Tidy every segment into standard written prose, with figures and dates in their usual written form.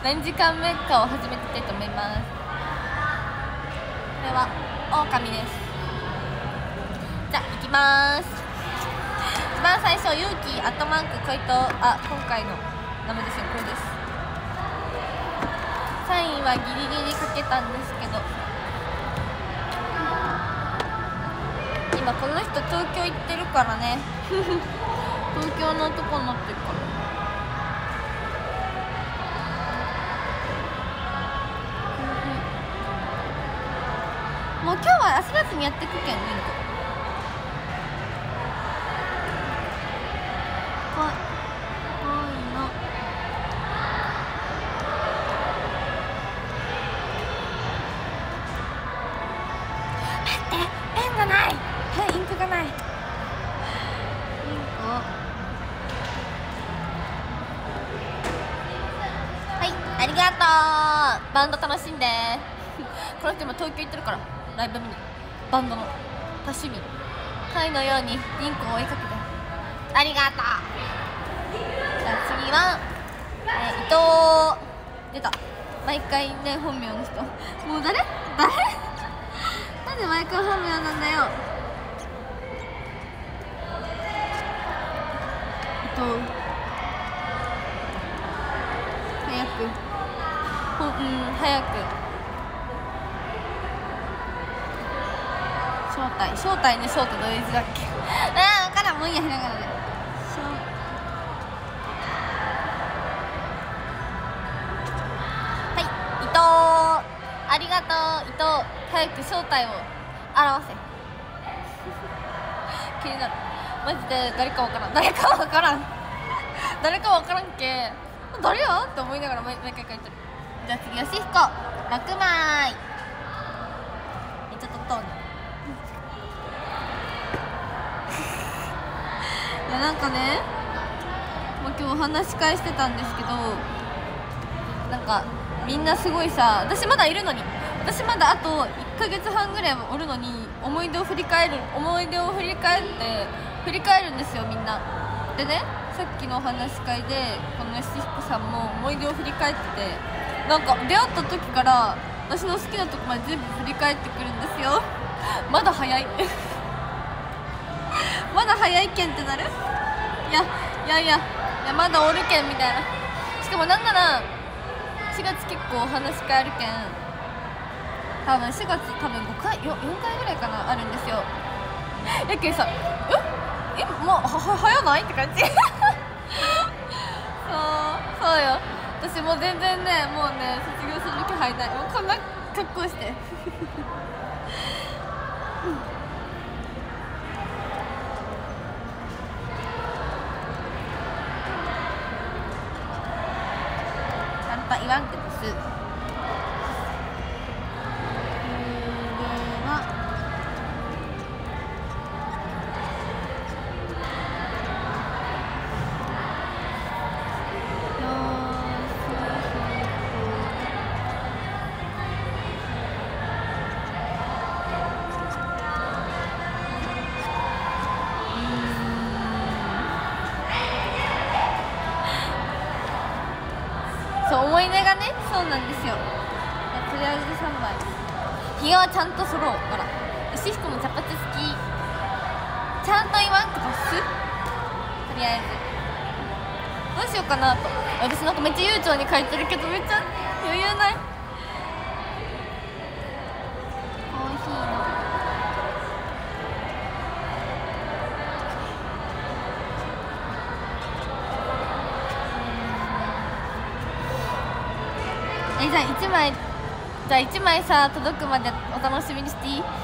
何時間目かを始めていきたいと思います。これは狼です。じゃあ行きまーす。一番最初勇気アットマーク小糸、今回の名前ですよ、これです。サインはギリギリかけたんですけど、今この人東京行ってるからね東京の男になってるから。もう今日は焦らずにやってくけんね。こいの待って、ペンがない。インクがない。インクをはい、ありがとう。バンド楽しんでこの人今東京行ってるからライブ見に、バンドの多趣味貝のようにリンクを追いかけてありがとう。じゃあ次は、伊藤出た。毎回ね本名の人、もう誰なんで毎回本名なんだよ。伊藤早く早く正体ね、正とどういう字だっけ分からん、もういいや、ひらがなではい、伊藤ありがとう。伊藤早く正体を表せ気になるマジで。誰かわからんけ誰やって思いながら毎回書いてる。じゃあ次よしひこ6枚ちょっととうねいやなんかね、もう今日お話し会してたんですけど、なんかみんなすごいさ、私まだいるのに、私まだあと1ヶ月半ぐらいおるのに、思い出を振り返って振り返るんですよみんなでね。さっきのお話し会でこのよしひこさんも思い出を振り返ってて、なんか出会った時から私の好きなとこまで全部振り返ってくるんですよまだ早いまだ早いけんってなる。いやまだおるけんみたいな。しかもなんなら4月結構お話し会あるけん、多分4月5回4回ぐらいかなあるんですよ。やけんさ、もう早ないって感じそうよ。私もう全然ね、もうね卒業する気配ない。もうこんな格好してちゃんと言わんけどす。思い出がね、そうなんですよ。とりあえず3枚ひげはちゃんと揃う。ほら、よしひこも茶髪好き。ちゃんと言わんとかす。とりあえずどうしようかなと。私なんかめっちゃ悠長に書いてるけど、めっちゃ余裕ない。コーヒーのじゃあ1枚さ届くまでお楽しみにしていい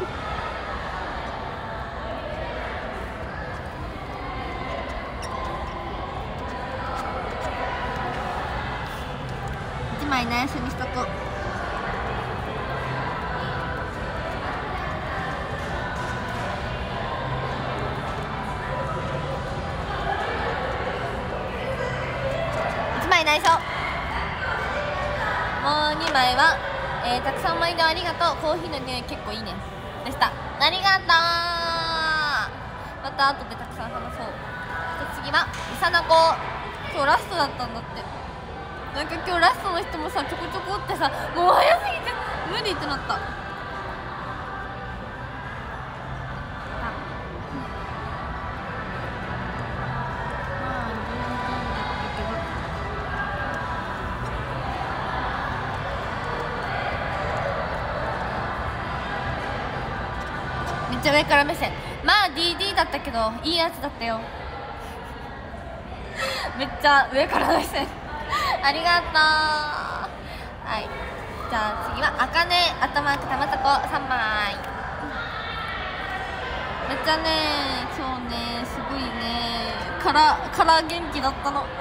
1枚内緒にしとこう。1枚内緒。もう2枚は、たくさん思い出ありがとう。コーヒーの匂い結構いいねでした。ありがとう。また後でたくさん話そう。次はみさなこ。今日ラストだったんだって。 なんか今日ラストの人もさちょこちょこってさ、もう早すぎて無理ってなった。めっちゃ上から目線。まあ DD だったけどいいやつだったよ。めっちゃ上から目線ありがとう。はい、じゃあ次はあかね頭く玉たこ3枚。めっちゃね今日ねすごいねから元気だったの。あ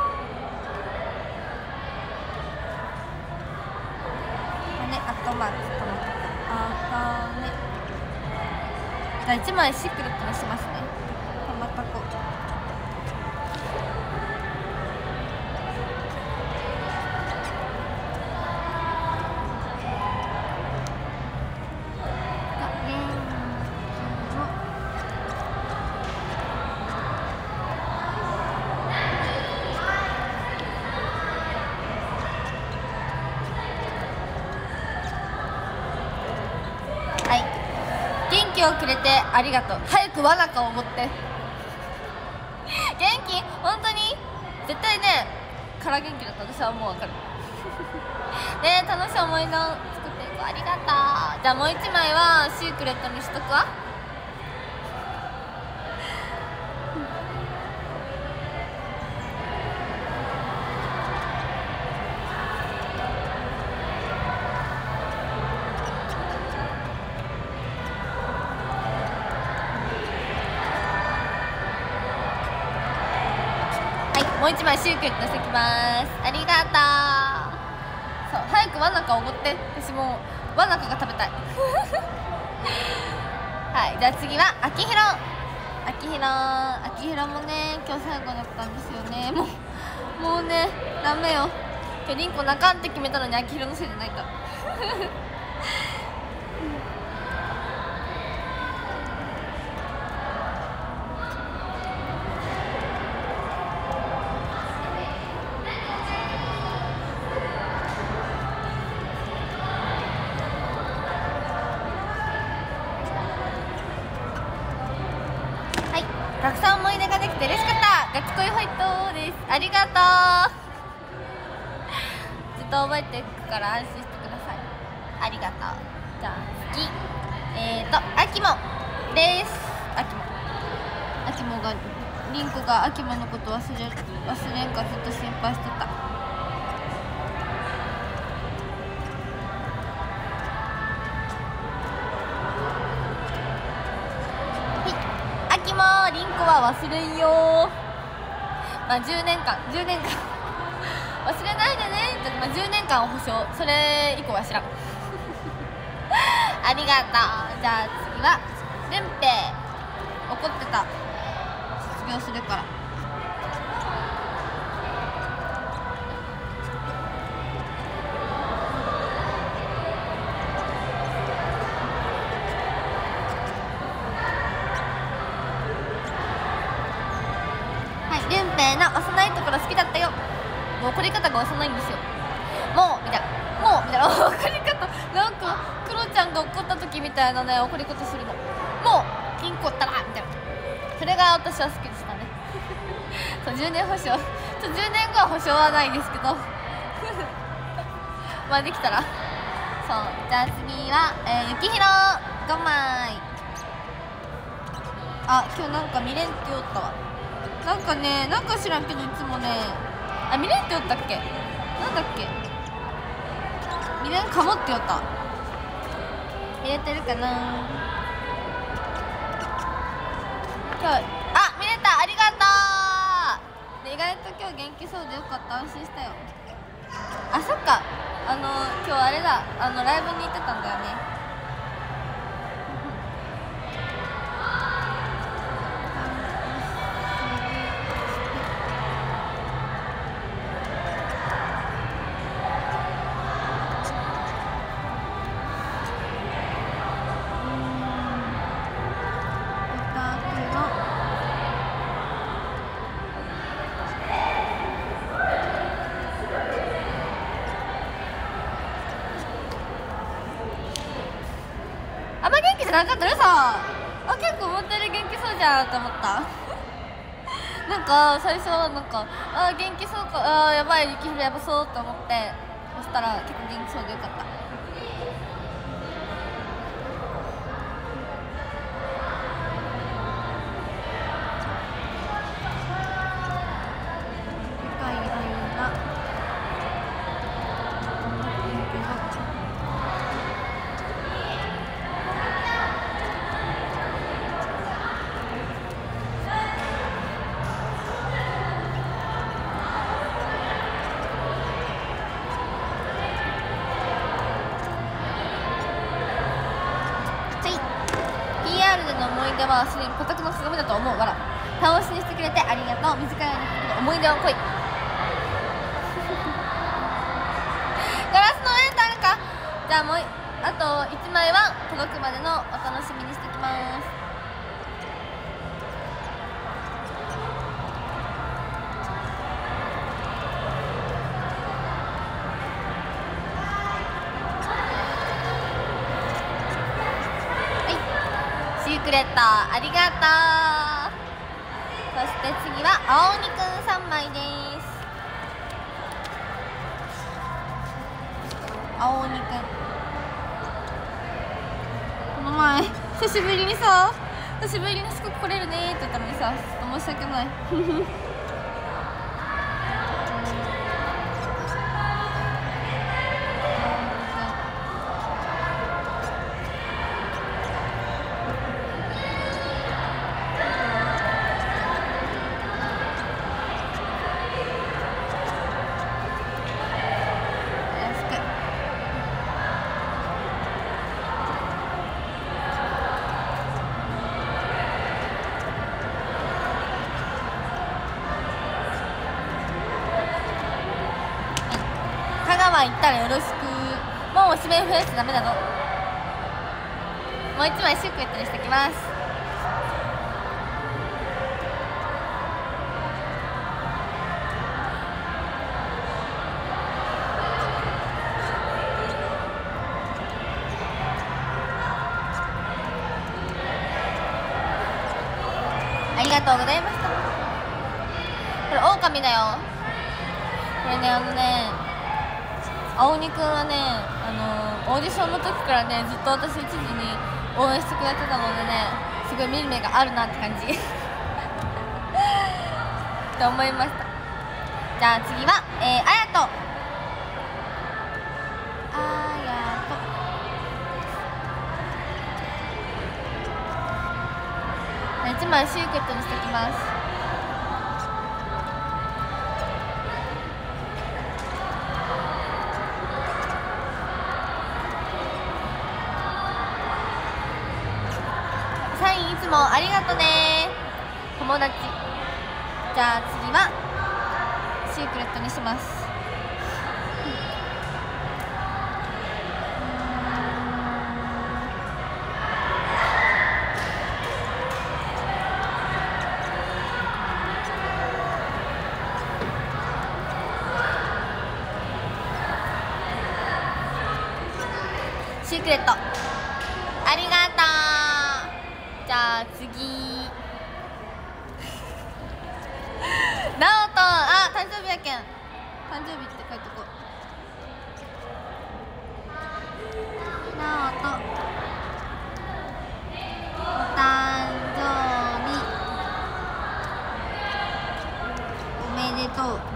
ね頭く玉たこあかね。じゃあ1枚シークレットにしますね。玉たこをくれてありがとう。早くわなかを持って元気本当に絶対ねから元気だった。私はもう分かるね。楽しい思い出を作っていこう。ありがとう。じゃあもう1枚はシークレットにしとくわ。もう1枚シークレットしてきます。ありがとう。そう早くわなかを持って。私もうわなかが食べたいはい、じゃあ次はあきひろもね今日最後だったんですよね。もうねダメよ。今日リンコ泣かんって決めたのにあきひろのせいじゃないからたくさん思い出ができて嬉しかった。ガチ恋ホイットです。ありがとうずっと覚えていくから安心してください。ありがとう。じゃあ次あきもです。あきもがリンコがあきものこと忘れんかずっと心配してた。リンコは忘れんよ。まあ10年間忘れないでね。まあ10年間を保証。それ以降は知らんありがとう。じゃあ次はルンペ怒ってた。卒業するからルンペイの幼いところ好きだったよ。もう怒り方が幼いんですよ。もうみたいな怒り方なんかクロちゃんが怒った時みたいなね怒り方するの。もうピンコったらみたいな。それが私は好きでしたねそう10年保証10年後は保証はないですけどまあできたら。そうじゃあ次はゆきひろ5枚。あ今日なんか未練って言おったわ。なんかねなんか知らんけどいつもね未練って言ったっけなんだっけ未練かもって言った。見れてるかな今日。見れた。ありがとう。で意外と今日元気そうでよかった。安心したよ。そっか今日あれだライブに行ってたんだよね。 知らなかった。嘘。あ、結構思ったより元気そうじゃんと思ったなんか最初なんかあ元気そうか、あやばい、雪降るやばそうと思って、そしたら結構元気そうでよかった。ではすでに固くのすめだと思う。わら楽しみにしてくれてありがとう。短い間の思い出を来いガラスのレンタルか。じゃあもうあと1枚は届くまでのお楽しみにしてきます。シークレットありがとう。そして次は青鬼くん3枚です。青鬼くんこの前久しぶりにすごく来れるねって言ったのにさ、ちょっと申し訳ない行ったらよろしく。もう指名増やしちゃダメだぞ。もう1枚シークレットにしてきます。ありがとうございました。これ狼だよ。これね青鬼くんはね、オーディションの時からねずっと私1時に応援してくれてたのでね、すごい見る目があるなって感じって思いました。じゃあ次はあやと1枚シークレットにしてきます。サインいつもありがとね友達。じゃあ次はシークレットにします。シークレットありがとう。じゃあ次ナオト誕生日やけん、誕生日って書いとこう。ナオトお誕生日おめでとう。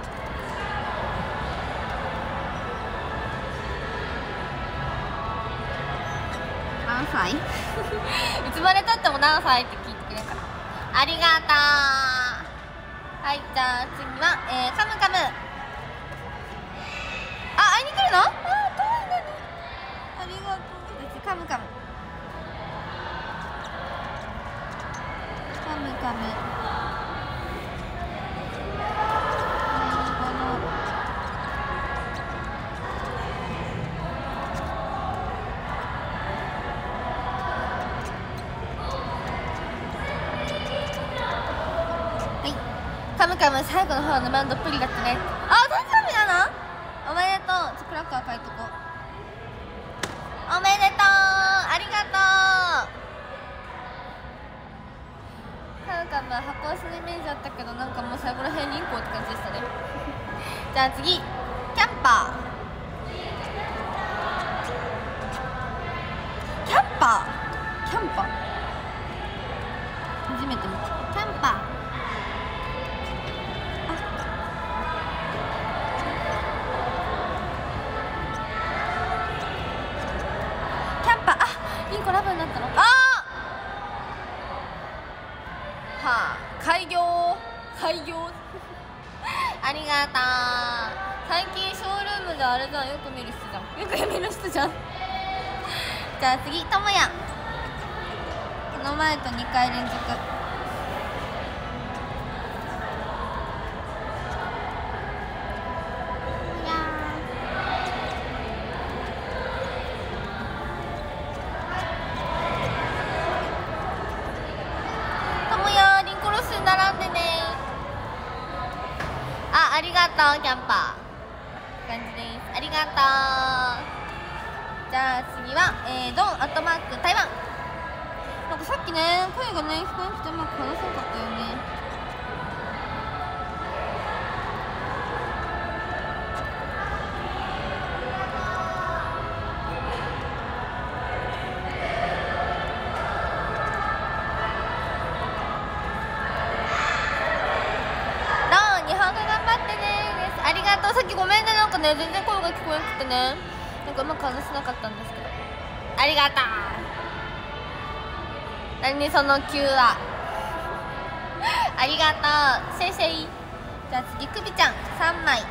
何歳いつまでたっても何歳って聞いてくれるからありがとう。はい、じゃあ次は、カムカム。会いに来るの？遠いのにありがとう。カムカムカムカムカムカム最後の方のマンどっぷりだったね。誕生日なの？おめでとう。クラッカー書いとこう。おめでとうありがとう。 じゃあ次キャンパー。キャンパー初めて見た。キャンパー、キャンパー、リンコラブになったの。開業ありがとう。最近ショールームであれじゃん、よく見る人じゃん。じゃあ次ともや。この前と2回連続。ともやリンコロス並んでね。ありがとうキャンパー感じです。ありがとう。じゃあ次は、ドンアットマーク台湾。なんかさっきね声がね聞こえなくてうまく話せなかったよね。ドン日本語頑張ってねです。ありがとう。さっきごめんね、なんかね全然声が聞こえなくてね、なんかうまく話せなかったんですけど、ありがとう。何その急はありがとうシェイシェイ。じゃあ次くびちゃん3枚。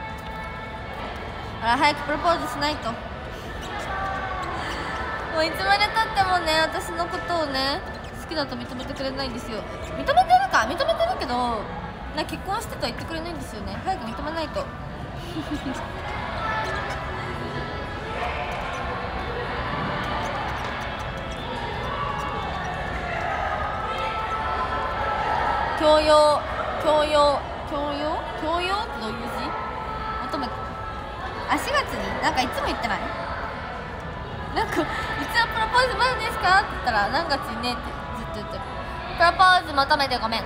早くプロポーズしないと。もういつまでたってもね私のことをね好きだと認めてくれないんですよ。認めてるけど結婚してとは言ってくれないんですよね。早く認めないと教養ってどういう字？求めて。4月になんかいつも言ってない？なんかいつはプロポーズまでですかって言ったら何月にねってずっと言ってる。プロポーズ求めてごめん。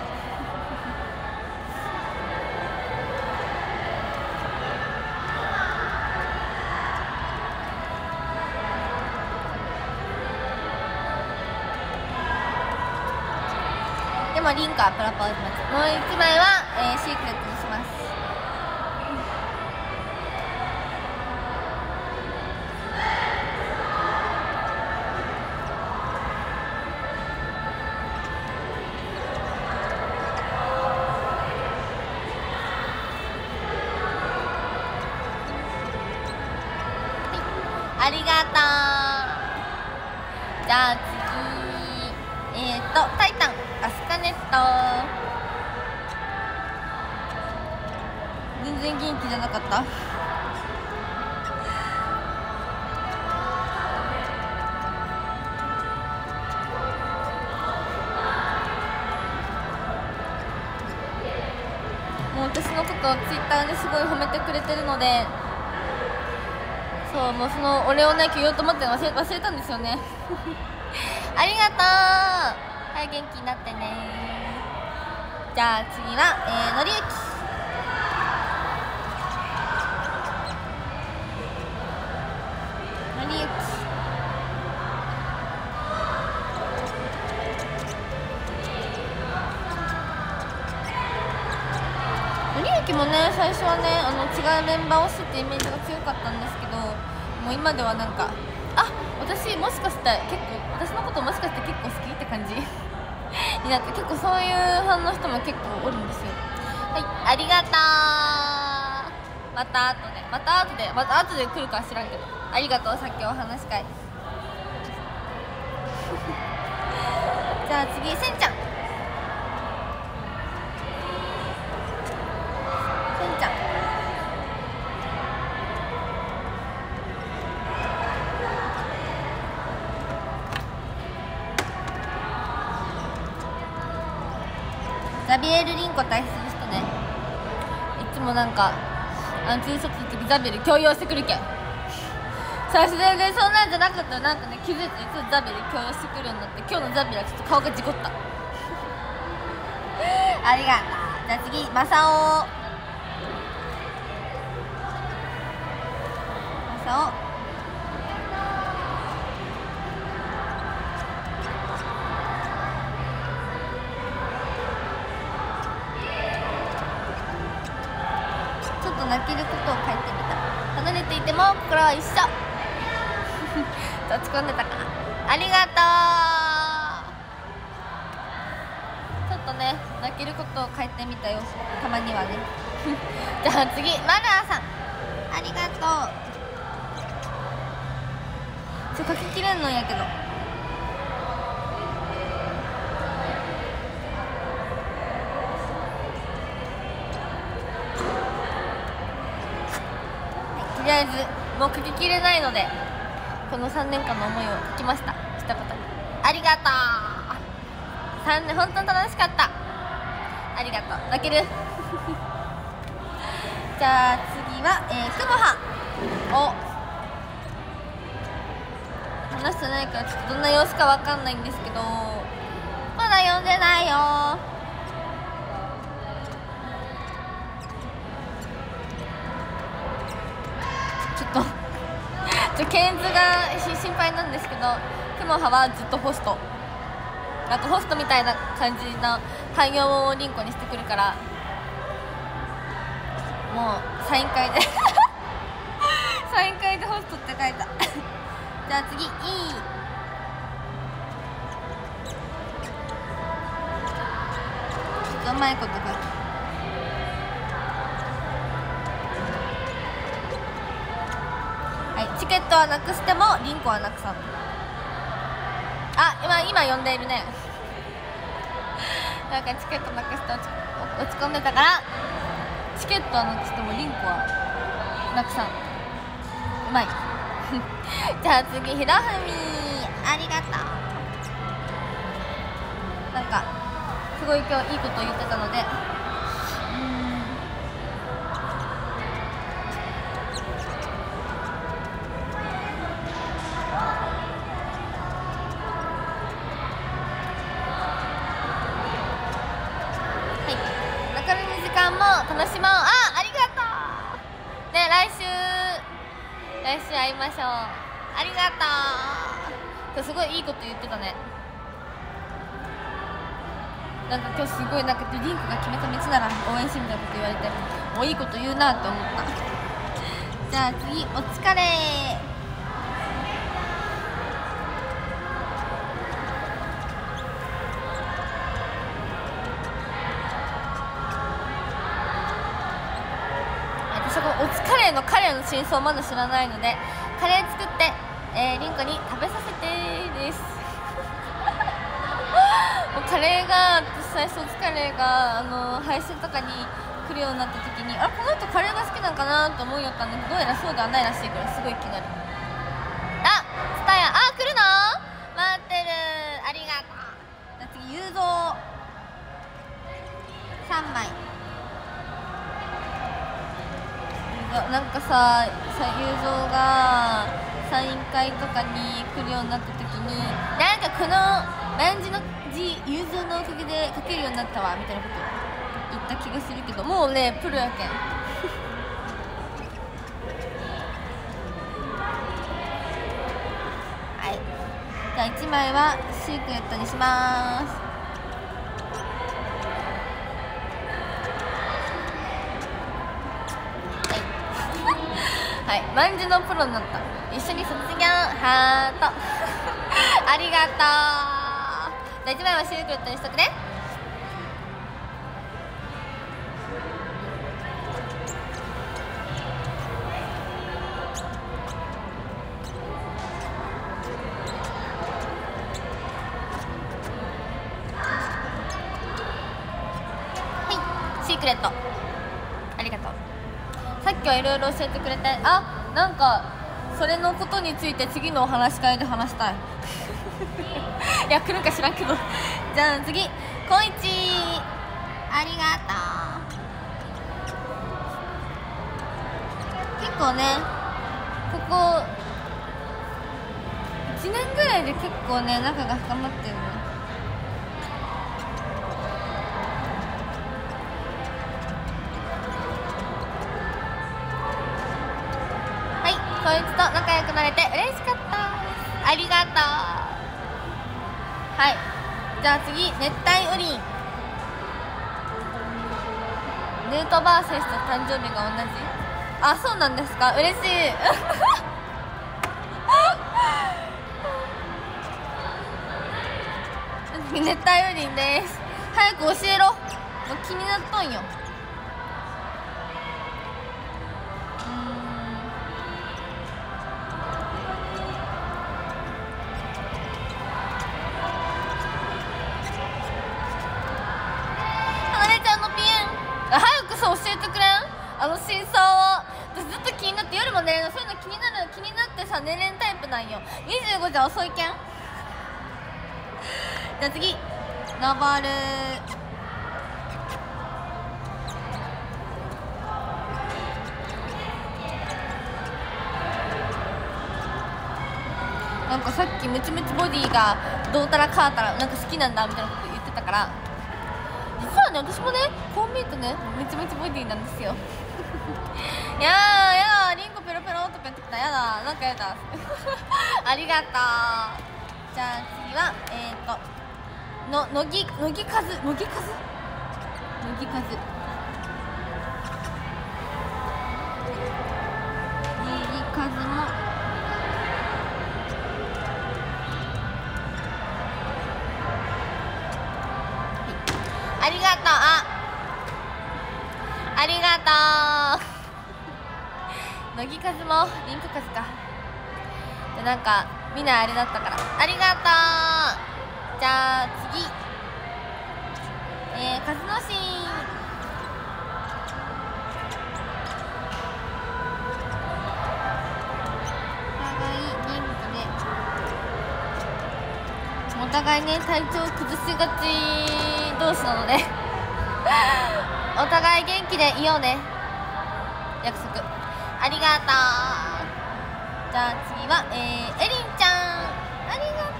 でもリンクはプロポーズ待ち。もう1枚は、シークレットにします。ありがとう。じゃあ次タイタンアスカネット。全然元気じゃなかった。もう私のことをツイッターですごい褒めてくれてるので、そうもうそのお礼をね今日言おうと思って忘れたんですよねありがとう。はい、元気になってね。じゃあ次は、のりゆき。のりゆきもね最初はね違うメンバーを推しってイメージが強かったんですけど、もう今ではなんか私もしかして私のこともしかして結構好きって感じになって、結構そういうファンの人も結構おるんですよ。はい、ありがとう。また後で来るかは知らんけど、ありがとう。さっきお話し会じゃあ次せんちゃん。ザビエル・リンコ大切な人ね。いつもなんかツーショットの時ザビエル強要してくるけん。最初全然そんなんじゃなかったらなんかね気づいていつもザビエル強要してくるようになって、今日のザビエルはちょっと顔が事故ったありがとう。じゃあ次マサオ。 ょう。ちょっと泣けることを書いてみた。離れていても心は一緒落ち込んでたか。ありがとう。ちょっとね泣けることを書いてみたよ、たまにはねじゃあ次、マナーさん、ありがとう。書ききれんのやけど、とりあえずもう書ききれないのでこの3年間の思いを書きました。一言にありがとう。3年本当に楽しかった。ありがとう。泣けるじゃあ次は、くもはを話してないからちょっとどんな様子かわかんないんですけど、まだ読んでないよ。ちょっとケンズが心配なんですけど、くもははずっとホスト、なんかホストみたいな感じな汎用をリンコにしてくるから、もうサイン会でサイン会でホストって書いたじゃあ次、ちょっとうまいこと書いた。チケットはなくしてもリンコはなくさん。今呼んでいるねなんかチケットなくして落ち込んでたから、チケットはなくしてもリンコはなくさん。うまいじゃあ次、ひろふみ、ありがとう。なんかすごい今日いいこと言ってたので、も楽しもう。ありがとうね。来週会いましょう。ありがとう。すごいいいこと言ってたね。なんか今日すごいなんかリンクが決めた道なら応援しみたいなこと言われて、もういいこと言うなって思ったじゃあ次、お疲れ。お疲れのカレーの真相まだ知らないので、カレー作って、リンコに食べさせてですもうカレーが、私最初カレーが配信とかに来るようになった時に、この人カレーが好きなんかなと思いよったんだけど、どうやらそうではないらしいからすごい気になる。ツタヤ来るの待ってる。ありがとう。じゃあ次、ゆうぞう3枚。なんかさ、ゆうぞうがサイン会とかに来るようになった時に、なんかこのランジの字ゆうぞうのおかげで書けるようになったわみたいなこと言った気がするけど、もうねプロやけんはい、じゃあ1枚はシークレットにします。はい、万字のプロになった。一緒に卒業ハートありがとう。じゃあ1枚はシークレットにしとくね。はい、シークレットありがとう。さっきはいろいろ教えてくれて、なんかそれのことについて次のお話し会で話したいいや来るか知らんけどじゃあ次、こいちありがとう。結構ね、ここ1年ぐらいで結構ね仲が深まってるね。 こいつと仲良くなれて嬉しかった。ありがとう。はい、じゃあ次、熱帯雨林。ヌートバー選手と誕生日が同じ。あ、そうなんですか、嬉しい熱帯雨林です。早く教えろ、もう気になっとんよ。早くさ教えてくれん、真相を。私ずっと気になって夜も寝れない。そういうの気になってさ寝れんタイプなんよ。25じゃ遅いけん。じゃあ次、登る。なんかさっきムチムチボディがどうたらかーたらなんか好きなんだみたいなこと言ってたから、実はね私もねこう見るとねムチムチボディなんですよやだリンゴペロペロとか言ってきた。やだ、なんかやだありがとう。じゃあ次は乃木数もありがとう。ありがとう乃木数もリンク数か。でなんかみんなあれだったからありがとう。じゃあ次、数のシーン。お互いね体調崩しがち同士なのでお互い元気でいようね、約束。ありがとう。じゃあ次はエリンちゃん、ありがと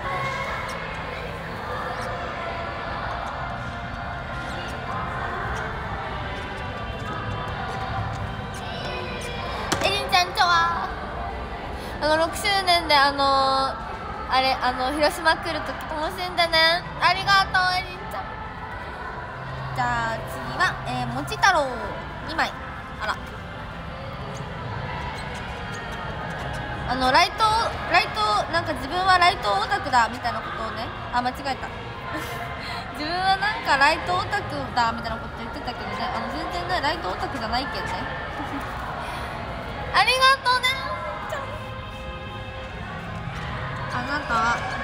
う。エリンちゃんとは6周年で広島来るとき楽しんでね。ありがとうエリンちゃん。じゃあ次はもち太郎2枚。あらライトなんか自分はライトオタクだみたいなことをね、間違えた自分はなんかライトオタクだみたいなこと言ってたけどね、全然ねライトオタクじゃないけんねありがとうねあなた。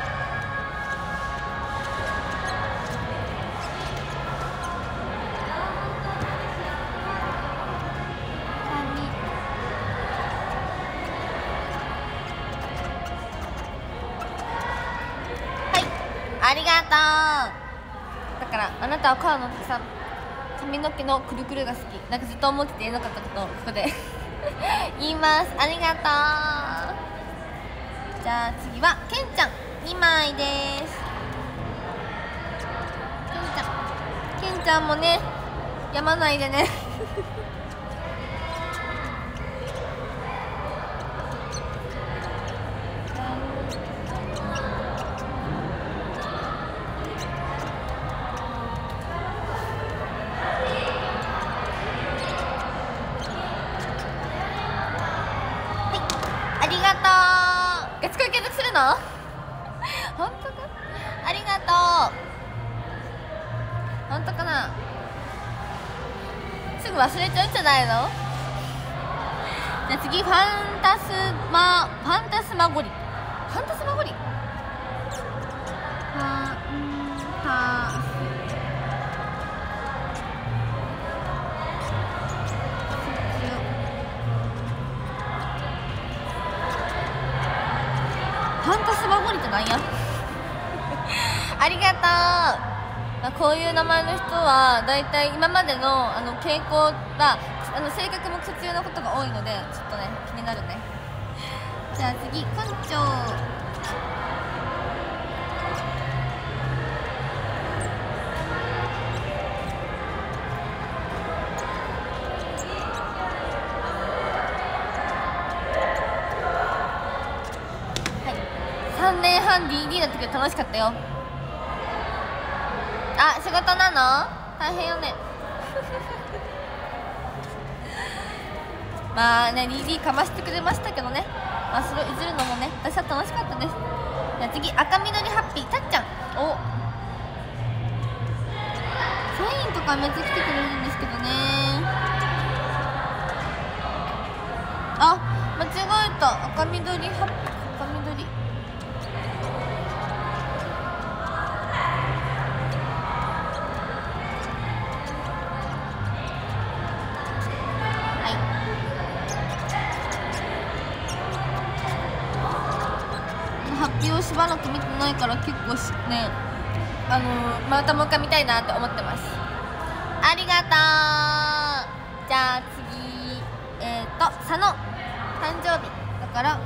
ありがとう。だからあなたは川野さん髪の毛のくるくるが好き。なんかずっと思ってて言えなかったことをここで言います。ありがとう。じゃあ次はけんちゃん2枚です。けんちゃんもねやまないでねガチ恋継続するの本当か。ありがとう。本当かな。すぐ忘れちゃうんじゃないの。じゃあ次ファンタスマゴリってなんやありがとう。こういう名前の人はだいたい今までの傾向が性格も普通なことが多いのでちょっとね気になるね。じゃあ次根性。 3年半 DD だったけど楽しかったよ。あ、仕事なの大変よねまあね DD かましてくれましたけどね、まあそれをいじるのもね私は楽しかったです。じゃあ次、赤緑ハッピーたっちゃん。お、サインとかめっちゃ来てくれるんですけどね。あ、間違えた。赤緑ハッピー、赤緑発表しばらく見てないから結構ね、またもう一回見たいなって思ってます。ありがとう。じゃあ次、佐野誕生日だから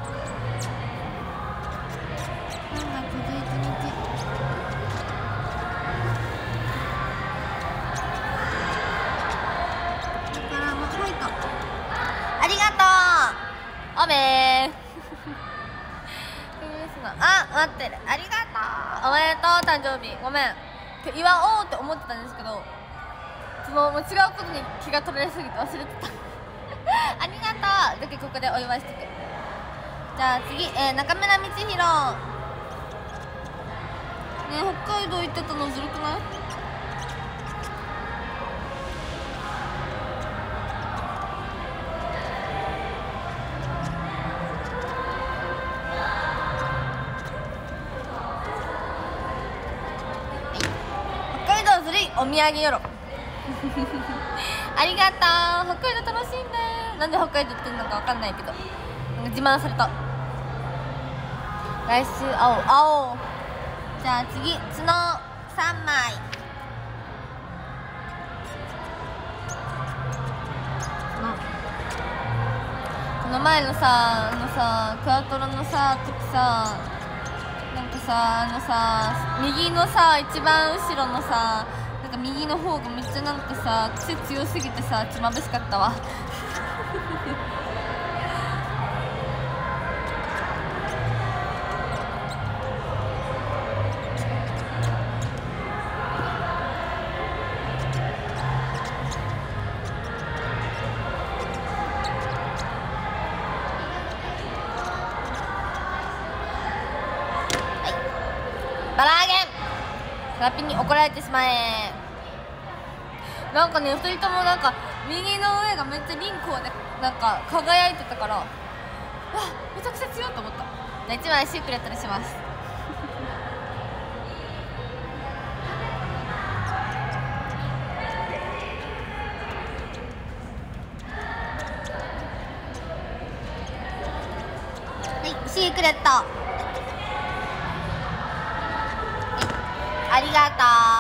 3月11日だからもうファイトありがとう。おめーあ、待ってる。ありがとう。おめでとう誕生日。ごめん祝おうって思ってたんですけど、もう違うことに気が取られすぎて忘れてたありがとう。だけここでお祝いしてくる。じゃあ次、中村道弘ね。北海道行ってたのずるくない？お土産よろありがとう。北海道楽しいね。なんで北海道ってんのかわかんないけど、なんか自慢された。来週青。じゃあ次、角3枚。この前のさ、クワトロのさ時さ、なんかさ右のさ一番後ろのさなんか右の方がめっちゃなんかさ癖強すぎてさちょっと眩しかったわバラーゲンラッピに怒られてしまえ。なんかね、2人ともなんか右の上がめっちゃリンクをねなんか輝いてたから、わっめちゃくちゃ強いと思った。じゃあ1枚シークレットにしますはい、シークレットありが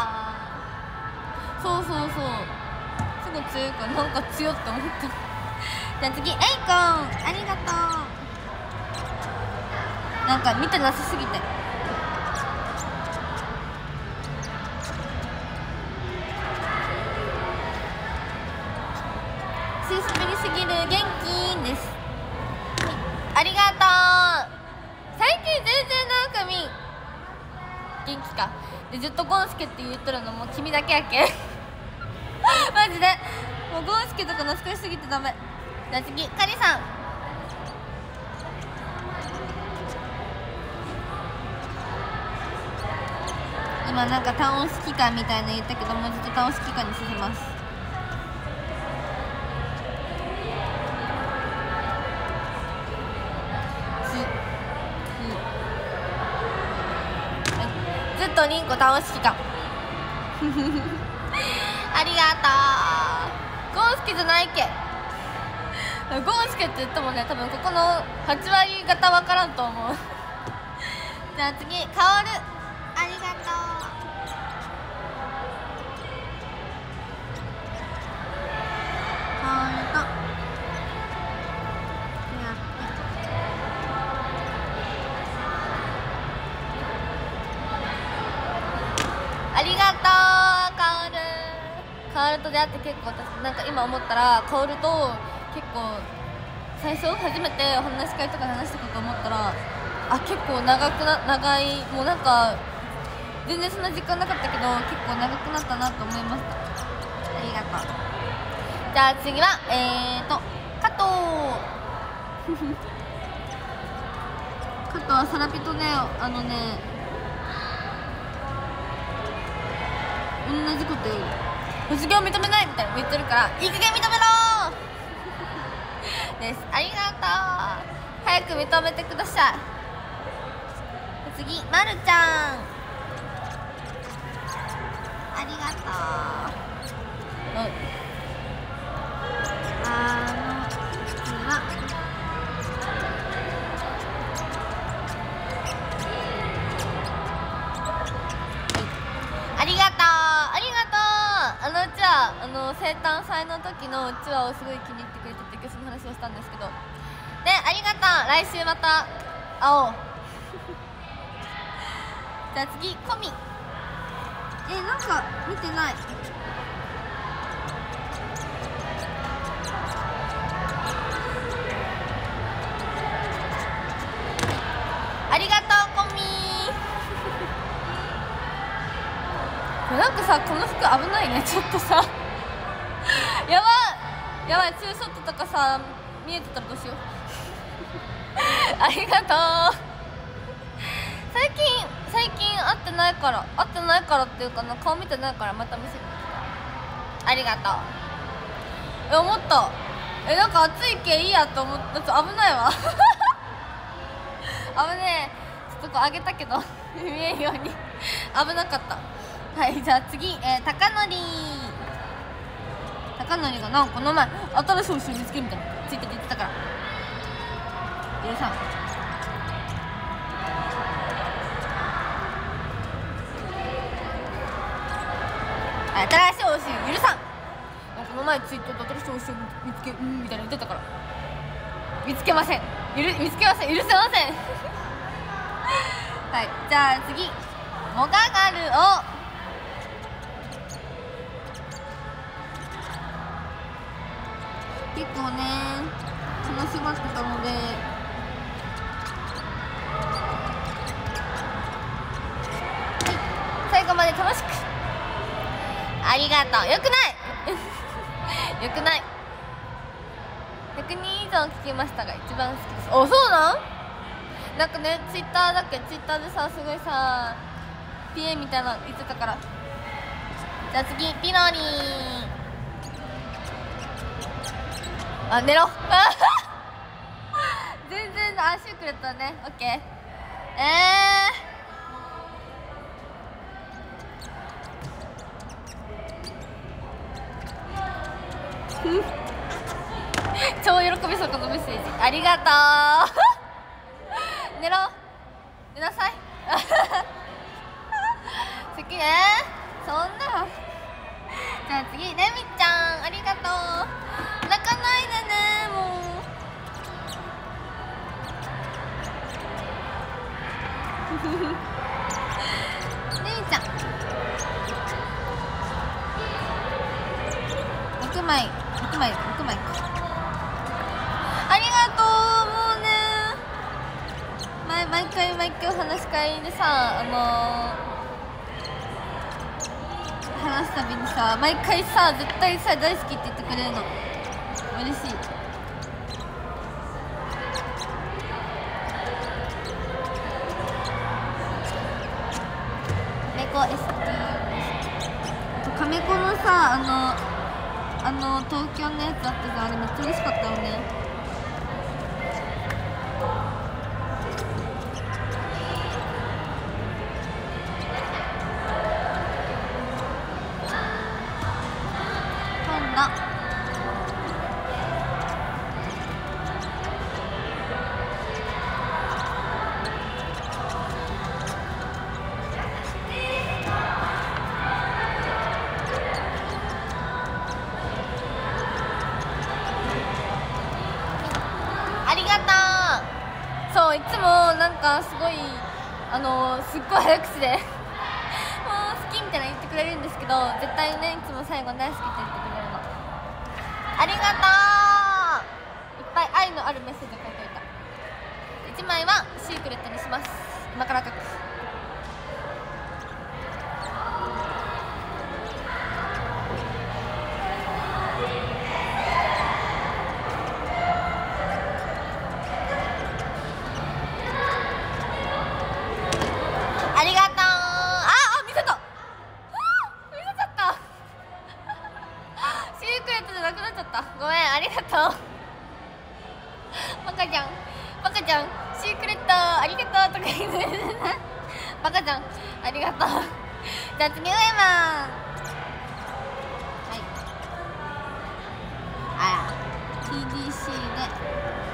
とう。そうすぐ強いからなんか強って思ったじゃあ次、エイコンありがとう。なんか見てなさすぎてスースベリすぎる元気です、はい、ありがとう。最近全然なんか元気かでずっとゴンスケって言ってるのも君だけやけマジでもうゴンスケとか懐かしすぎてダメ。じゃあ次、カリさん今なんかタオンス期間みたいなの言ったけどもうずっとタオンス期間にさせます。ずっとリンコタオンス期間ありがとう。ゴンスケじゃないけゴンスケって言ってもね多分ここの8割方わからんと思うじゃあ次、カオルありがとう。カオルとありがとう。カオルと出会って結構私なんか今思ったらカオルと結構最初初めてお話し会とか話したこと思ったら結構長い、もうなんか全然そんな時間なかったけど結構長くなったなと思いました。ありがとう。じゃあ次は加藤加藤はサラピとね、同じこと言う、卒業認めないみたいな言ってるから、いい加減認めろです。ありがとう。早く認めてください。次、まるちゃん、ありがとう。次はありがとう、ありがとう。うちは生誕祭の時のうちわをすごい気に入ってくれてて、今日その話をしたんですけど、で、ありがとう。来週また会おうじゃあ次、コミ。なんか見てない。ありがとう、コミなんかさ、この服危ないね、ちょっとさやばいやばい、ツーショットとかさ見えてたらどうしようありがとう。最近会ってないからっていうかな、顔見てないからまた見せて。ありがとう。思った。なんか暑いけいいやと思った。ちょっと危ないわ危ねえ。ちょっとこう上げたけど見えんように危なかった。はい、じゃあ次、高典がなんかこの前新しいお店見つけるみたいなついてて言ってたからゆるさん、新しいお店ゆるさん、この前ツイートで新しいお店見つけみたいな言ってたから、見つけません、許せませんはい、じゃあ次、モガガルを結構ね楽しまってたので、最後まで楽しく。ありがとう。よくないよくない。100人以上聞きましたが一番好きです。そうなん？なんかね、ツイッターでさ、すごいさピエみたいな言ってたから。じゃあ次、ピロリン。寝ろ全然足くれたね。オッケー。超喜びそう、このメッセージありがとう寝ろ、寝なさい好きね、そんな。じゃあ次、レミちゃん、ありがとう。泣かないでね、もうレミちゃん6枚ありがとう。もうね、毎回お話し会でさ、話すたびにさ、毎回さ、絶対さ大好きって言ってくれるの嬉しい。猫 ST カメコのさ、東京のやつあったじゃん、あれめっちゃ嬉しかったよね。今度そう、いつもなんかすごいすっごい早口でもう好きみたいな言ってくれるんですけど、絶対ね、いつも最後大好きって言ってくれるの。ありがとう。いっぱい愛のあるメッセージを書いておいた。一 1枚はシークレットにします。今から書く。ありがとう。見せた。見せちゃったシークレットじゃなくなっちゃった。ごめん、ありがとうバカじゃんバカじゃん。シークレットありがとうとか言うバカじゃん、ありがとうじゃあ次上ははいTDC で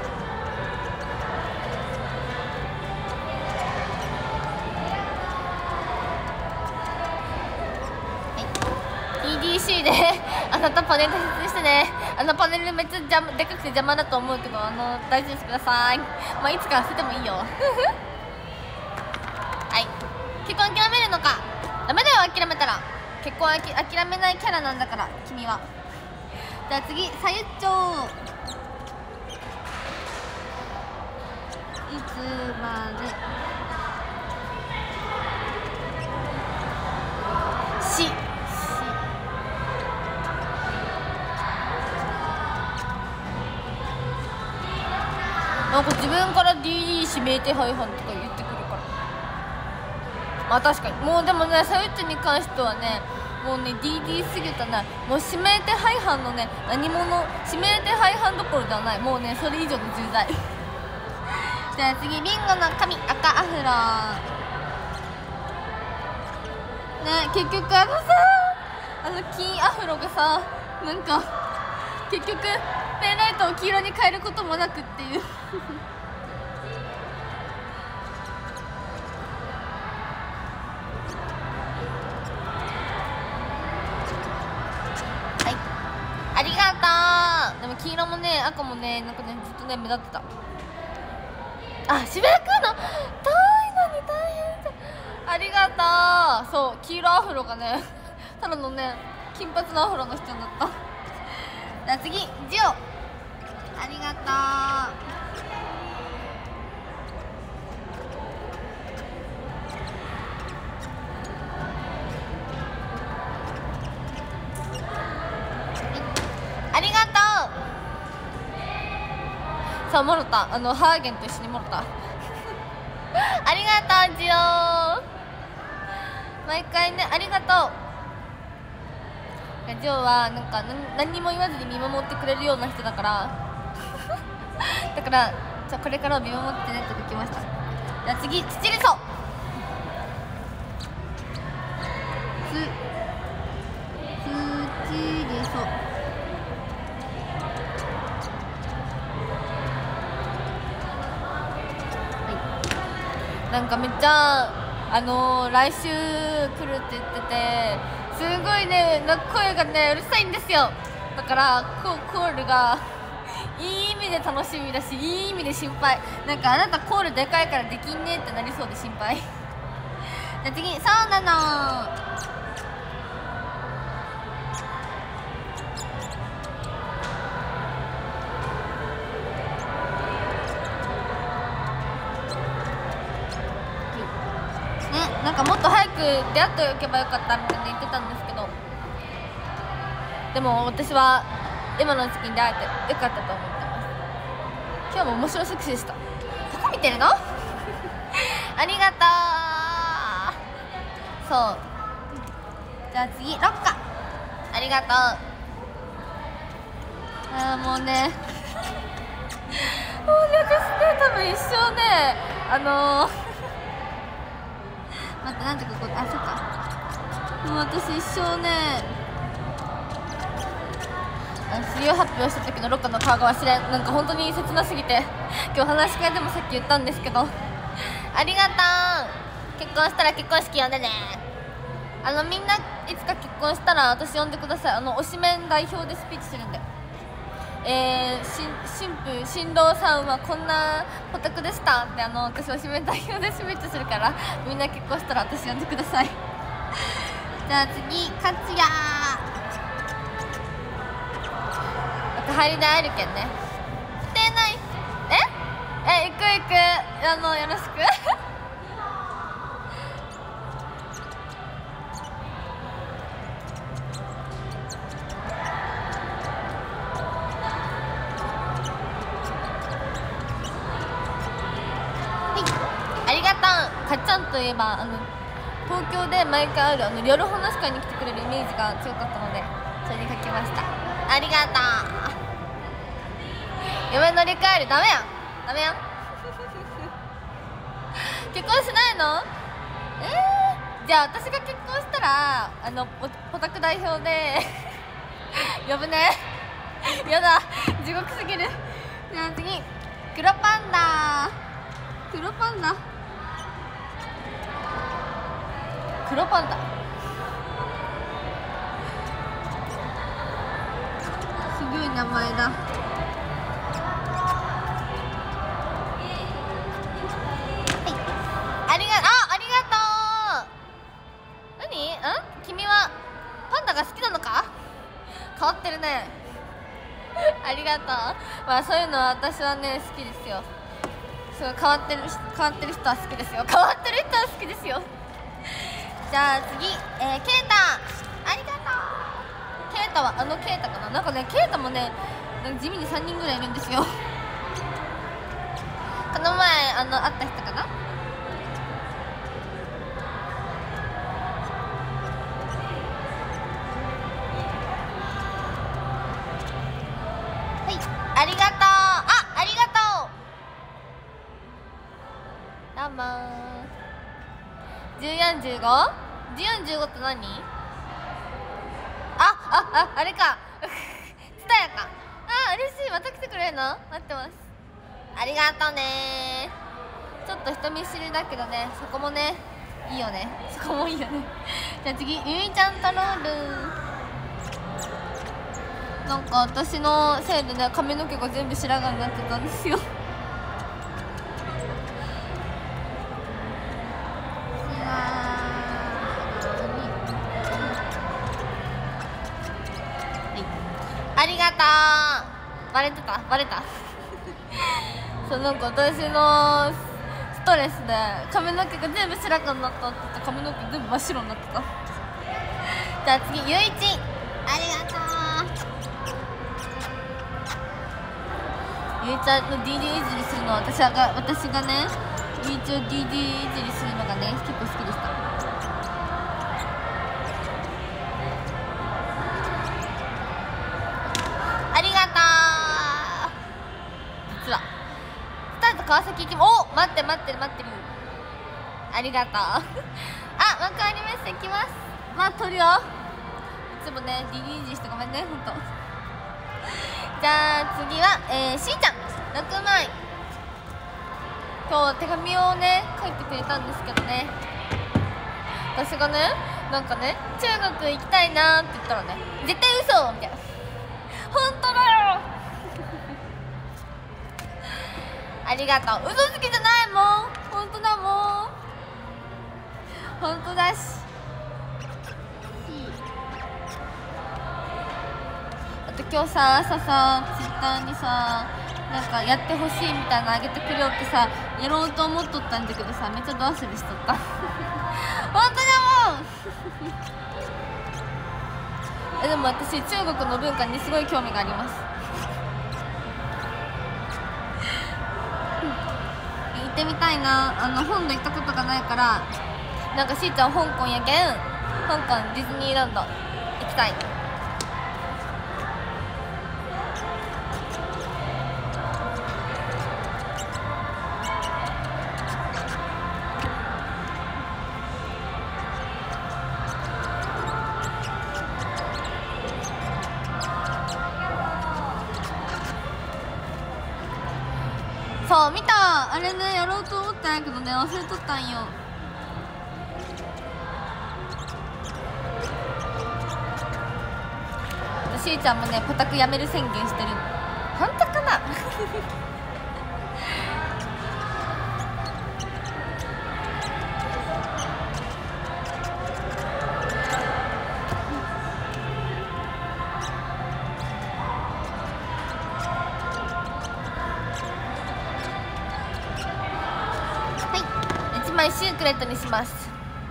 TDC であなたパネル説明してね。パネルめっちゃでかくて邪魔だと思うけど大事にしてください。まあいつか捨ててもいいよはい結婚諦めるのか。ダメだよ、諦めたら。結婚諦めないキャラなんだから君は。じゃあ次さゆっちょいつまでなんか自分から DD 指名手配犯とか言ってくるから。まあ確かにもうでもね、さゆっちに関してはね、もうね DD すぎたな。もう指名手配犯のね何者、指名手配犯どころではない、もうねそれ以上の重罪じゃあ次リンゴの髪赤アフロね。結局金アフロがさ、なんか結局ペンライトを黄色に変えることもなくっていうはいありがとう。でも黄色もね赤もねなんかねずっとね目立ってた。渋谷くんの遠いのに大変じゃん。ありがとう。そう黄色アフロがねただのね金髪のアフロの人になった。じゃあ次ジオありがとう。ありがとう。さあもろたハーゲンと一緒にもろたありがとうジオ毎回ねありがとう。ジオはなんか何にも言わずに見守ってくれるような人だからだからこれからを見守ってねって書きました。じゃあ次土リソ土リソなんかめっちゃ来週来るって言ってて、すごいね声がねうるさいんですよ。だからコールがいい意味で楽しみだし、いい意味で心配。なんかあなたコールでかいからできんねってなりそうで心配じゃあ次そうなのなんかもっと早く出会っておけばよかったみたいな言ってたんですけど、でも私は今の時期に出会えてよかったと思ってます。今日も面白セクシーでした。どこ見てるのありがとう。そうじゃあ次ロッカありがとう。もうねもうね私ね多分一生ね待って、なんてここ、そっか。もう私一生ね水曜発表した時のロッカの顔が忘れん。なんか本当に切なすぎて今日話し会でもさっき言ったんですけどありがとう。結婚したら結婚式呼んでね。みんないつか結婚したら私呼んでください。推しメン代表でスピーチするんで。新郎さんはこんなオタクでしたって私推しメン代表でスピーチするから、みんな結婚したら私呼んでくださいじゃあ次勝也入りで会えるけんね。してない行く行くよろしくありがとう。かっちゃんといえば東京で毎回ある夜話会に来てくれるイメージが強かったのでそれに書きました。ありがとう。嫁乗り換える。ダメやんダメやん結婚しないの？じゃあ私が結婚したらオタク代表で呼ぶねやだ地獄すぎる。じゃあ次黒パンダ。黒パンダ黒パンダすごい名前だ。ありがとう。君はパンダが好きなのか？変わってるねありがとう。まあそういうのは私はね好きですよ。そう変わってる人は好きですよ。変わってる人は好きですよじゃあ次ケイタ。ありがとう。ケイタはケイタかな。なんかねケイタもね地味に3人ぐらいいるんですよこの前会った人かな。ありがとう。ありがとう。どうもー。1415って何？あれかツタヤか。嬉しい。また来てくれるの？待ってます。ありがとうねー。ちょっと人見知りだけどねそこもねいいよね。そこもいいよねじゃあ次ゆいちゃんとロール。なんか私のせいでね髪の毛が全部白髪になってたんですよありがとう。バレたそうなんか私のストレスで髪の毛が全部白髪になったって言って髪の毛全部真っ白になってたじゃあ次ゆいち。ありがとう。ゆいちゃんの DD いじりするの私がねゆいちゃん DD いじりするのがね結構好きでした。ありがとう。実はスタート川崎行きも待ってる。ありがとう幕張メッセ行きます。撮るよ。いつもね DD いじりしてごめんねほんと。じゃあ次はしーちゃん6枚。今日手紙をね書いてくれたんですけどね私がねなんかね中国行きたいなって言ったらね絶対嘘みたいな本当だよありがとう。嘘つきじゃないもん本当だもん本当だし今日さ朝さツイッターにさなんかやってほしいみたいなのあげてくれよってさやろうと思っとったんだけどさめっちゃど忘れしとった本当だもんでも私中国の文化にすごい興味があります行ってみたいな。本土行ったことがないからなんかしーちゃん香港やけん香港ディズニーランド行きたい。そう見たあれねやろうと思ったんやけどね忘れとったんよ。しーちゃんもねポタクやめる宣言してる。本当かな枚シークレットにします。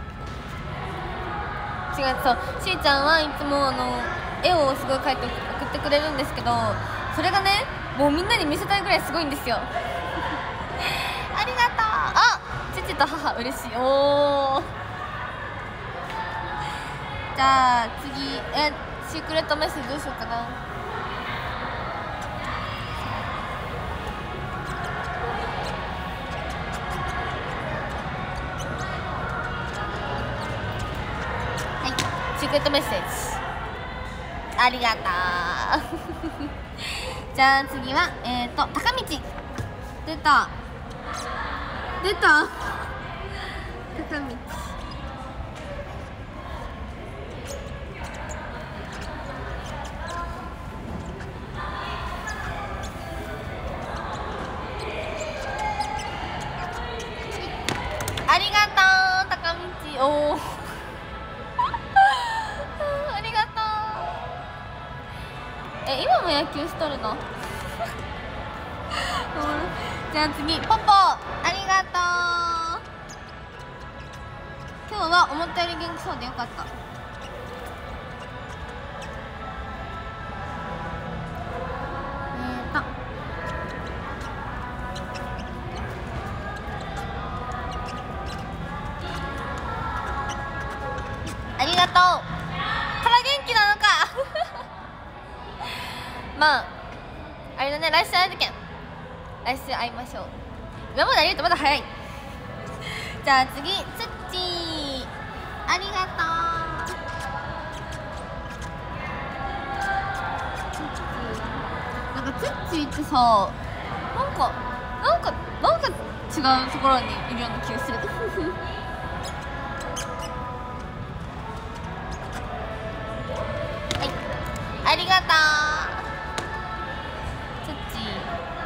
違う、そう、しーちゃんはいつも絵をすごい描いて送ってくれるんですけど、それがねもうみんなに見せたいぐらいすごいんですよ。ありがとう。あ、父と母嬉しい。おー、じゃあ次シークレットメッセージどうしようかな。シークレットメッセージありがとう。じゃあ次は高道出た高道ありがとう高道。おーありがとう。今も野球しとるのじゃあ次ポポありがとう。今日は思ったより元気そうでよかった。ありがとうから元気なのかまああれだね、来週会えるけん来週会いましょう。今までありがとう、まだ早い。じゃあ次ツッチーありがとう。なんかツッチーってさなんか違うところにいるような気がするはいありがとうツッチー。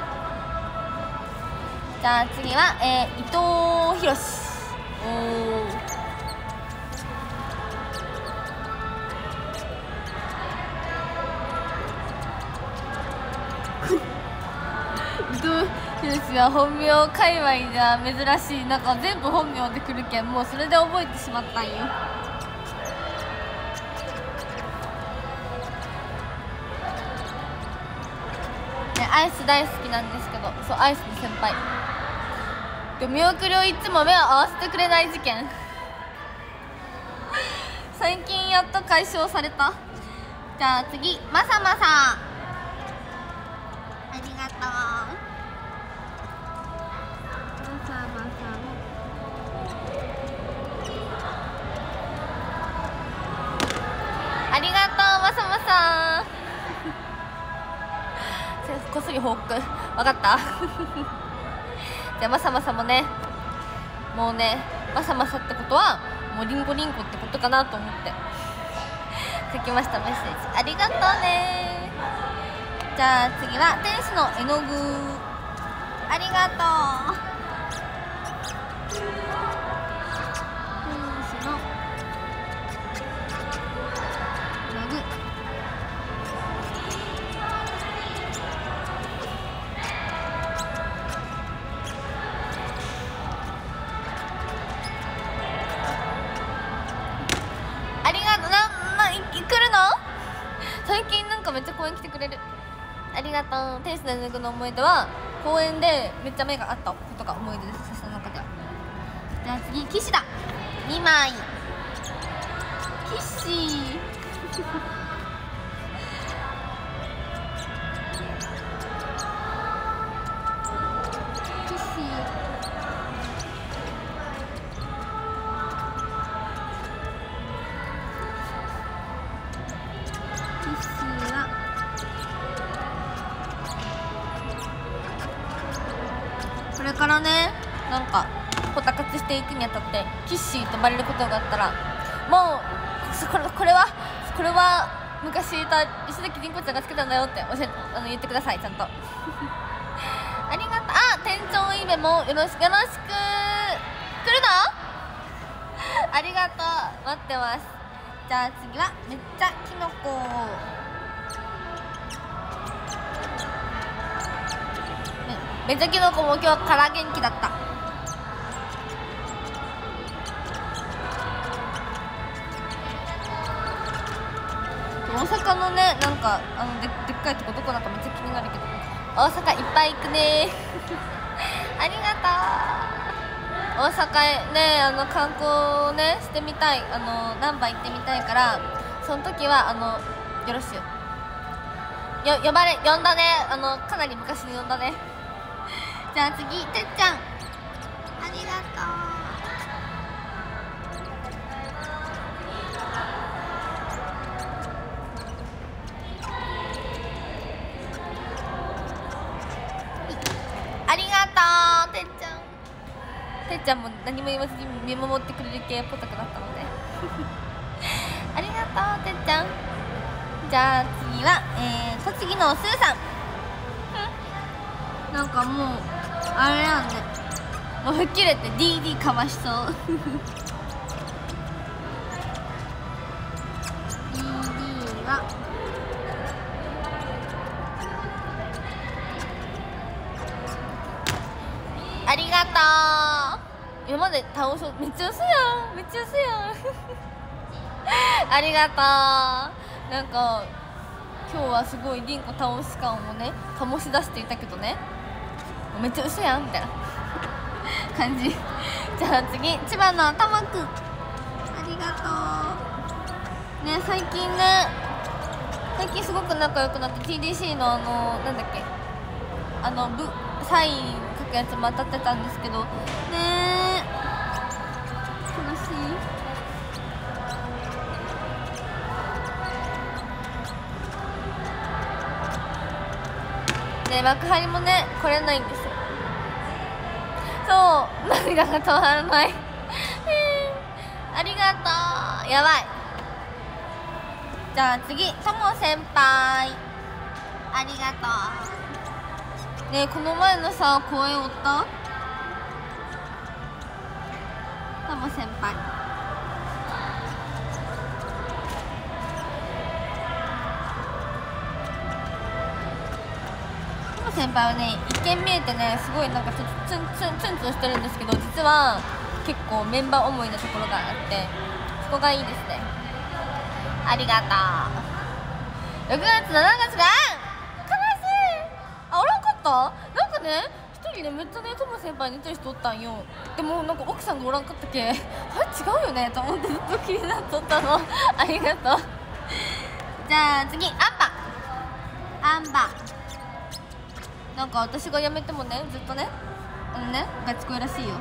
じゃあ次は、伊藤博士。お伊藤博士は本名界隈じゃ珍しい。なんか全部本名で来るけんもうそれで覚えてしまったんよ。アイス大好きなんですけど、そうアイスの先輩で見送りをいつも目を合わせてくれない事件最近やっと解消された。じゃあ次まさまさありがとう。まさまさありがとうまさまさこっそり報告わかったじゃあまさまさもねもうねまさまさってことはもうリンゴってことかなと思って書きましたメッセージありがとうね。じゃあ次は天使の絵の具ありがとう。天使の絵の具ありがとう。来るの最近なんかめっちゃ公園来てくれるありがとう。天使の絵の具の思い出は公園でめっちゃ目が合ったことが思い出です。その中ではじゃあ次騎士だ2枚騎士これからねなんかポタ活していくにあたってキッシーと呼ばれることがあったらもうこれは昔いた石崎凛子ちゃんがつけたんだよって言ってくださいちゃんとありがとう。あ、店長イベもよろしく来るのありがとう待ってます。じゃあ次はめっちゃキノコめっちゃキノコも今日から元気だった。 大阪のね、なんかでっかいとこどこなんかめっちゃ気になるけど、大阪いっぱい行くねありがとう。大阪へね、観光ねしてみたい、難波行ってみたいから、その時はよろしゅう。呼んだね、かなり昔に呼んだねじゃあ次、てっちゃん、ありがとう。ありがとう、てっちゃん。てっちゃんも何も言わずに見守ってくれる系っぽくなったのでありがとう、てっちゃん。じゃあ次は、栃木のすーさんなんかもうあれやんね、もう吹っ切れて DD かましそうDD はありがとう。今まで倒そう、めっちゃ薄いやん、めっちゃ薄いやんありがとう。なんか今日はすごいリンコ倒し感をね醸し出していたけどね、めっちゃ嘘やんみたいな感じじゃあ次、千葉のたまくん、ありがとうね。最近すごく仲良くなって TDC のなんだっけ、サイン書くやつも当たってたんですけどねえ、悲しい。ね、幕張もね来れないんですよ。そう涙が止まらないありがとう。やばい。じゃあ次、とも先輩、ありがとうね。この前のさ公演おった？とも先輩、先輩はね、一見見えてねすごいなんかちょっとツンツンしてるんですけど、実は結構メンバー思いなところがあって、そこがいいですね。ありがとう。6月7月が悲しい。あ、おらんかった。なんかね、一人でめっちゃねトモ先輩に似てる人おったんよ。でもなんか奥さんがおらんかったっけあれ違うよねと思ってずっと気になっとったのありがとう。じゃあ次、アンバなんか私が辞めてもねずっとねガチ恋らしいよ。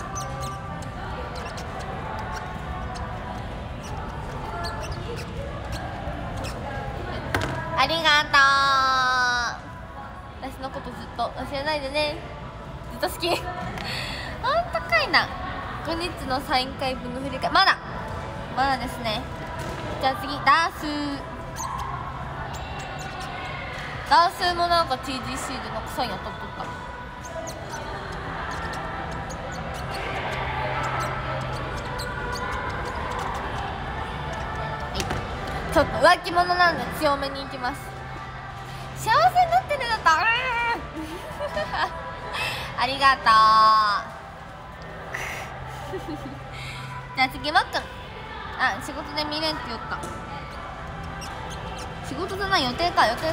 ありがとう。私のことずっと忘れないでね。ずっと好きほんとかいな。5日のサイン会分の振り返りまだですね。じゃあ次、ダースもなんか TGC でなんかサイン当たっとった。ちょっと浮気者なんで強めにいきます。幸せになってるだったありがとうじゃあ次、まっくん、仕事で見れんって言った。仕事じゃない、予定があるって言った。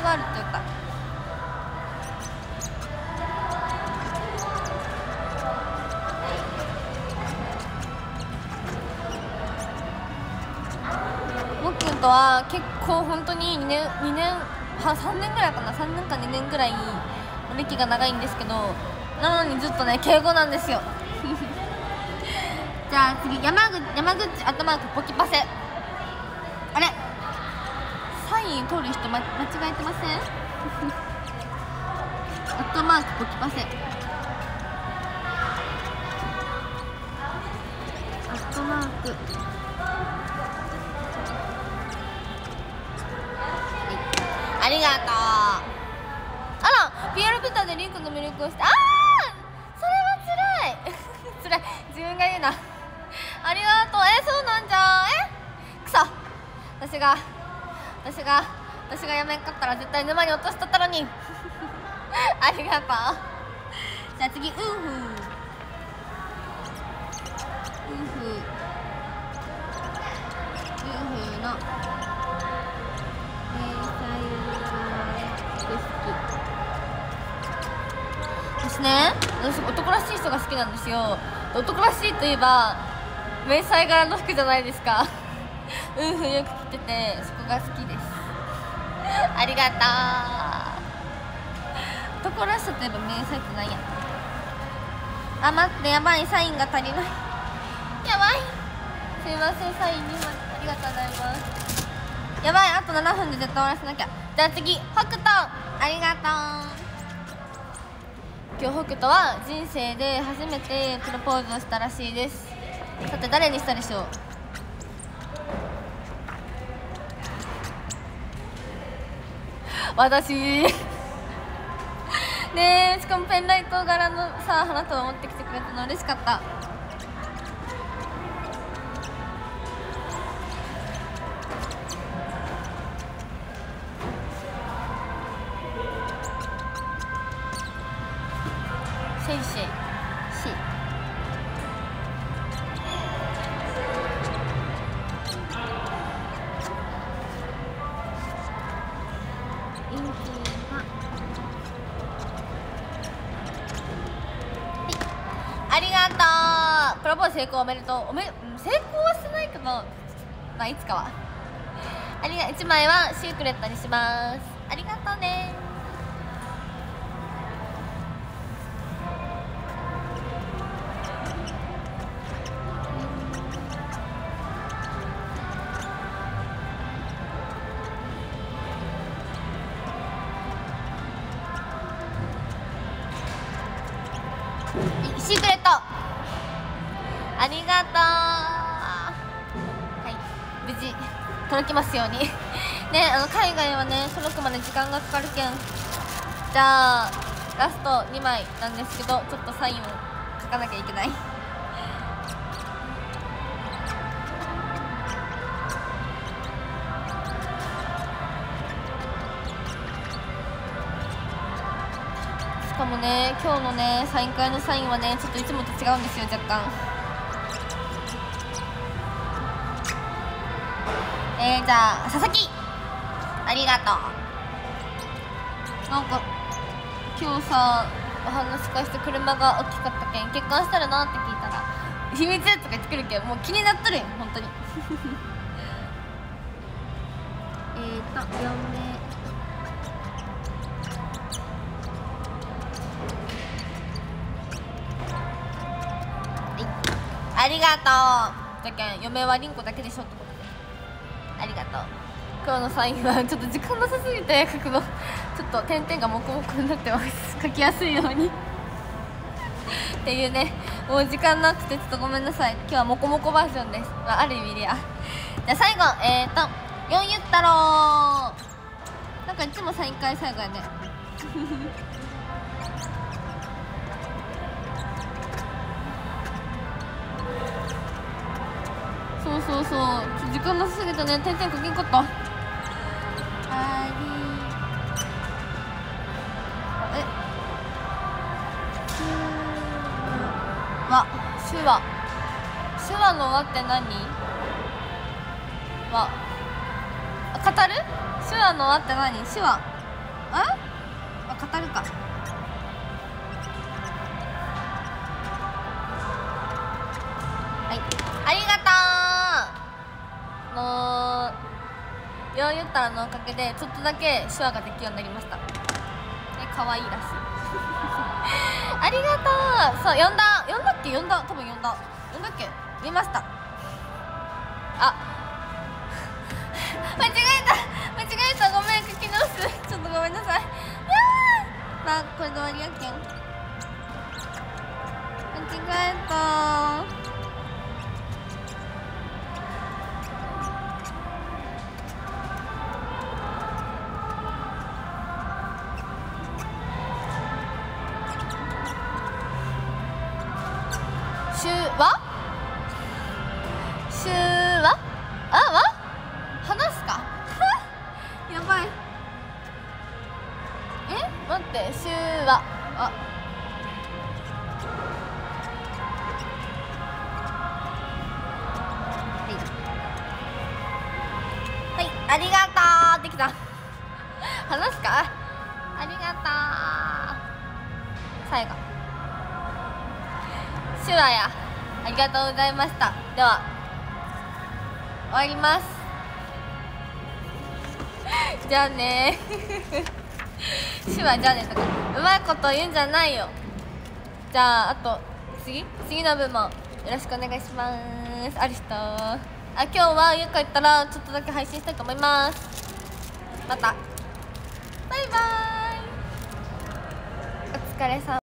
もっくんとは結構本当に3年ぐらいかな、3年か2年ぐらい歴が長いんですけど、なのにずっとね敬語なんですよじゃあ次、山口アットマークポキパセ。あれサイン取る人間違えてませんアットマークポキパセ、アットマークありがとう。あら、PR ピタでリンクの魅力をして、それはつらいつらい、自分が言うな。ありがとう。そうなんじゃ。くそ、私がやめんかったら絶対沼に落としとったのにありがとう。じゃあ次、ウーフの私ね、男らしい人が好きなんですよ。男らしいといえば迷彩柄の服じゃないですかよく着てて、そこが好きですありがとう。男らしさといえば迷彩ってなんや。あ、待って、やばい、サインが足りない。やばい、すいません、サイン2枚ありがとうございます。やばい、あと7分で絶対終わらせなきゃ。じゃあ次、北斗、ありがとう。今日北斗は人生で初めてプロポーズをしたらしいです。さて誰にしたでしょう。私ねえ、しかもペンライト柄のさ花束持ってきてくれたの嬉しかった。シェイシェイシェイ。ありがとう。プロポーズ成功おめでとう。成功はしてないけど、まあいつかは。1枚はシークレットにします。ありがとうね。シークレットありがとう。はい、無事届きますようにね。海外はね届くまで時間がかかるけん。じゃあラスト2枚なんですけど、ちょっとサインを書かなきゃいけないしかもね、今日のねサイン会のサインはねちょっといつもと違うんですよ、若干。じゃあ佐々木、ありがとう。なんか今日さお話し会して車が大きかったけん、結婚したらなって聞いたら秘密とか言ってくるけん、もう気になっとるよ本当に4名ありがとう。じゃけん嫁はリンコだけでしょってことでありがとう。今日のサインはちょっと時間なさすぎて書くのちょっと点々がモコモコになってます。書きやすいようにっていうね、もう時間なくてちょっとごめんなさい。今日はモコモコバージョンです。まあ、ある意味では。じゃあ最後4ゆったろう。なんかいつもサイン会最後やねそうそうそう、時間なさすぎてね、点々書けんかった。手話の和って何？和語る？手話の和って何？手話語るか。はい、ありがとう。よう言ったらのおかげでちょっとだけ手話ができるようになりました。可愛いらしいありがとう。そう、呼んだっけ？多分呼んだっけ？見ました。あ間違えた、ごめん、書き直す。ちょっとごめんなさい。まあこれで終わりやけん。間違えた。手話話すかやばい。待って、手話はい、ありがとう。できた話すか。ありがとう。最後手話や。ありがとうございました。では終わります。じゃあね手話じゃあねとかうまいこと言うんじゃないよ。じゃああと次の部門よろしくお願いします。ある人今日は家帰ったらちょっとだけ配信したいと思います。またバイバーイ。お疲れ様。